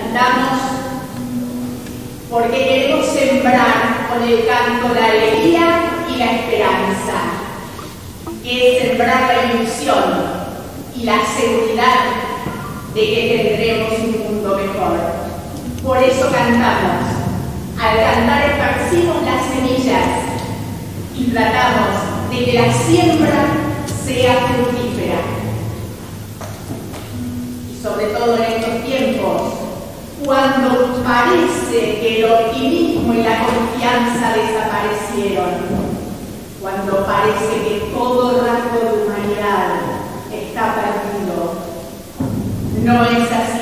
cantamos porque queremos sembrar con el canto la alegría y la esperanza, que es sembrar la ilusión y la seguridad de que tendremos un mundo mejor. Por eso cantamos. Al cantar esparcimos las semillas y tratamos de que la siembra sea fructífera. Y sobre todo en estos tiempos, cuando parece que el optimismo y la confianza desaparecieron, cuando parece que todo rasgo de humanidad está perdido, no es así.